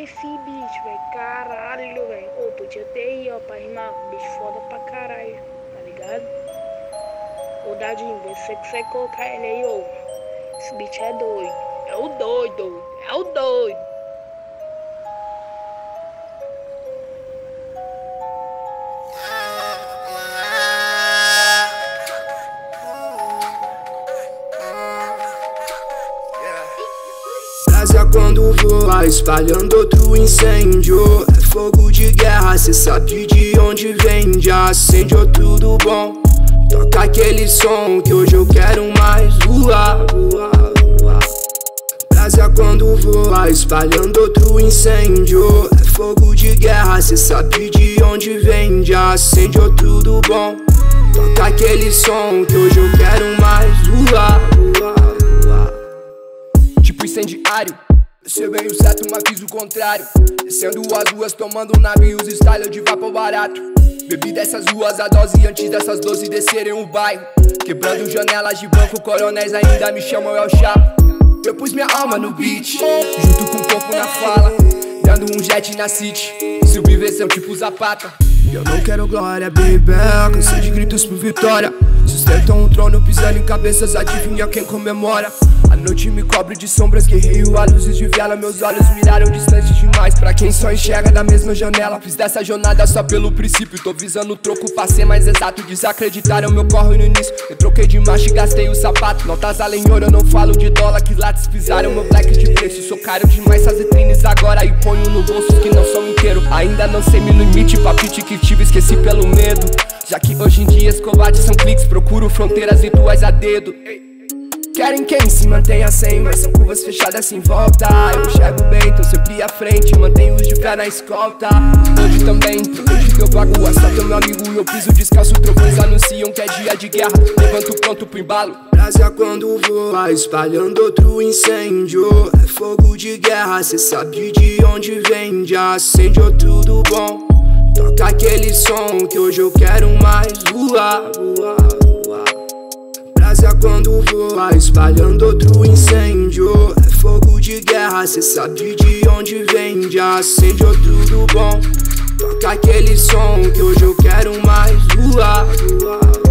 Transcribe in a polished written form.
esse bicho, velho. Caralho, velho. Ô, podia ter aí, ó, pra rimar. Bicho foda pra caralho, tá ligado? Ô, Dadinho, vê se você colocar ele aí, ô. Esse bicho é doido. É o doido. É o doido. Brasa quando voa, espalhando outro incêndio. É fogo de guerra, cê sabe de onde vem. Já acende outro do bom. Toca aquele som que hoje eu quero mais. Voar, voar, voar. Brasa quando voa, espalhando outro incêndio. É fogo de guerra, cê sabe de onde vem. Já acende outro do bom. Toca aquele som que hoje eu quero mais. Voar, voar, voar. Tipo incendiário, desceu bem o certo, mas fiz o contrário. Descendo as ruas, tomando navios, style de vapor barato. Bebi dessas ruas a dose antes dessas 12 descerem o bairro. Quebrando janelas de banco, coronéis ainda me chamam El Chapo. Eu pus minha alma no beat, junto com um pouco na fala. Dando um jet na city, subversão tipo Zapata. Eu não quero glória, baby, cansei de gritos por vitória. Sustentam um trono pisando em cabeças, adivinha quem comemora. A noite me cobre de sombras, guerreio a luzes de vela. Meus olhos miraram distante demais pra quem só enxerga da mesma janela. Fiz dessa jornada só pelo princípio, tô visando o troco pra ser mais exato. Desacreditaram meu corre no início, eu troquei de marcha e gastei o sapato. Notas além ouro, eu não falo de dólar, que látis pisaram meu black de preço. Sou caro demais essas vitrines agora e ponho no bolsos que não são inteiro. Ainda não sei me limite, papite que tive, esqueci pelo medo. Já que hoje em dia as covardes são cliques, procuro fronteiras virtuais a dedo. Querem quem se mantenha sem, mas são curvas fechadas sem volta. Eu enxergo bem, tô sempre à frente, mantenho os de pé na escolta. Hoje também, hoje que eu pago assalto, meu amigo, eu piso descalço. Trovões anunciam que é dia de guerra, levanto pronto pro embalo. Brasa quando voa, espalhando outro incêndio. É fogo de guerra, cê sabe de onde vem. Já acende outro do bom. Toca aquele som que hoje eu quero mais. Voar, voar, voar. Brasa quando voa, espalhando outro incêndio. É fogo de guerra, cê sabe de onde vem. Já acende outro do bom. Toca aquele som que hoje eu quero mais. Voar, voar.